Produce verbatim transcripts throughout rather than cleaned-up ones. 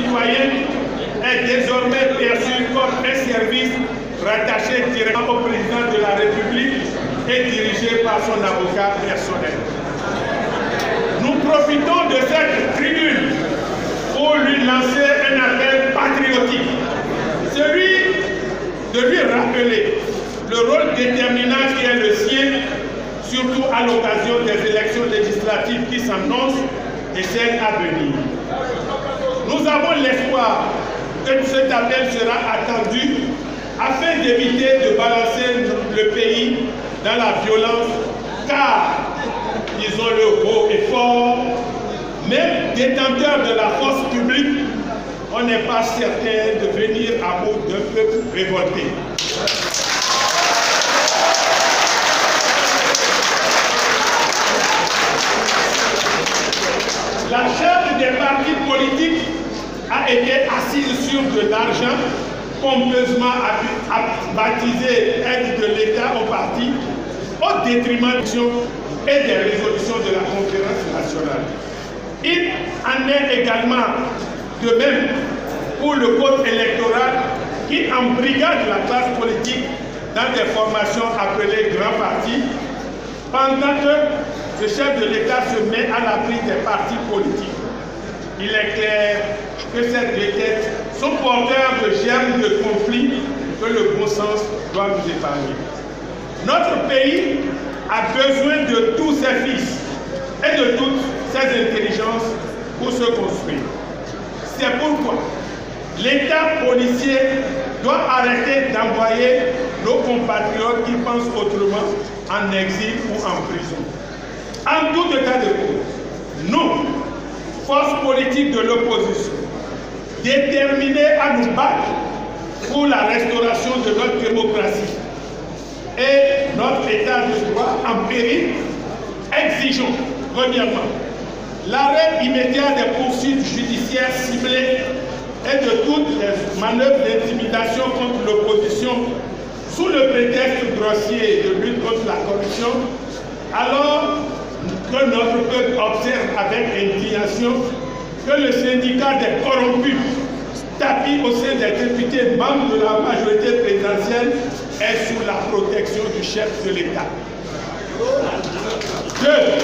citoyenne est désormais perçue comme un service rattaché directement au président de la République et dirigé par son avocat personnel. Nous profitons de cette tribune pour lui lancer un appel patriotique, celui de lui rappeler le rôle déterminant qui est le sien, surtout à l'occasion des élections législatives qui s'annoncent et celles à venir. Nous avons l'espoir que cet appel sera attendu afin d'éviter de balancer le pays dans la violence, car ils ont le haut et fort, même détenteurs de la force publique, on n'est pas certain de venir à bout d'un peuple révolté. La charte des partis politiques a été assise sur de l'argent, pompeusement baptisé aide de l'État aux partis, au détriment et des résolutions de la conférence nationale. Il en est également de même pour le code électoral qui embrigade la classe politique dans des formations appelées grands partis, pendant que le chef de l'État se met à l'abri des partis politiques. Il est clair que ces requêtes sont porteurs de germes de conflits que le bon sens doit nous épargner. Notre pays a besoin de tous ses fils et de toutes ses intelligences pour se construire. C'est pourquoi l'État policier doit arrêter d'envoyer nos compatriotes qui pensent autrement en exil ou en prison. En tout état de cause, nous, forces politiques de l'opposition, déterminés à nous battre pour la restauration de notre démocratie et notre état de droit en péril, exigeons, premièrement, l'arrêt immédiat des poursuites judiciaires ciblées et de toutes les manœuvres d'intimidation contre l'opposition sous le prétexte grossier de lutte contre la corruption, alors que notre peuple observe avec indignation que le syndicat des corrompus, tapis au sein des députés membres de la majorité présidentielle, est sous la protection du chef de l'État. Deux.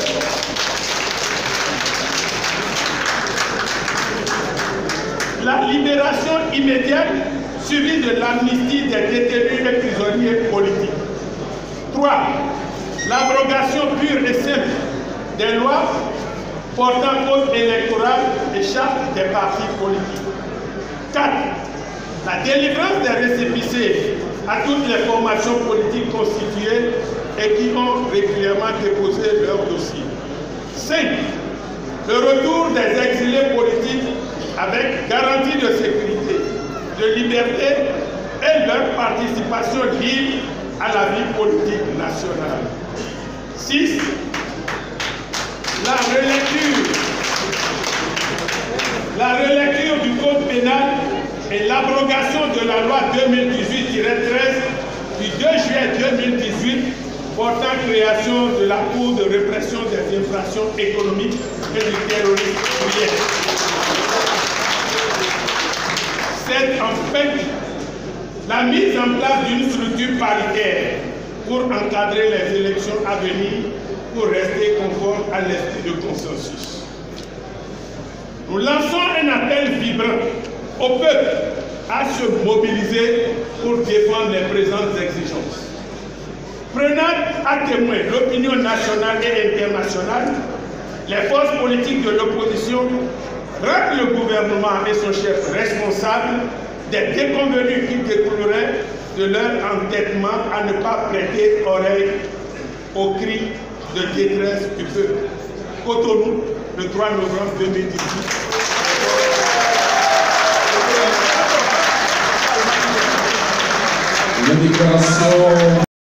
La libération immédiate suivie de l'amnistie des détenus et prisonniers politiques. Trois. L'abrogation pure et simple des lois portant code électoral et charte des partis politiques. Quatre. La délivrance des récépissés à toutes les formations politiques constituées et qui ont régulièrement déposé leur dossier. Cinq. Le retour des exilés politiques avec garantie de sécurité, de liberté et leur participation libre à la vie politique nationale. Six. La relecture, la relecture du code pénal et l'abrogation de la loi deux mille dix-huit tiret treize du deux juillet deux mille dix-huit portant création de la Cour de répression des infractions économiques et du terrorisme. C'est en fait la mise en place d'une structure paritaire pour encadrer les élections à venir pour rester conforme à l'esprit de consensus. Nous lançons un appel vibrant au peuple à se mobiliser pour défendre les présentes exigences. Prenant à témoin l'opinion nationale et internationale, les forces politiques de l'opposition rendent le gouvernement et son chef responsables des déconvenus qui découleraient de leur entêtement à ne pas prêter oreille aux cris de détresse du peuple. Cotonou, le trois novembre deux mille dix-huit. La déclaration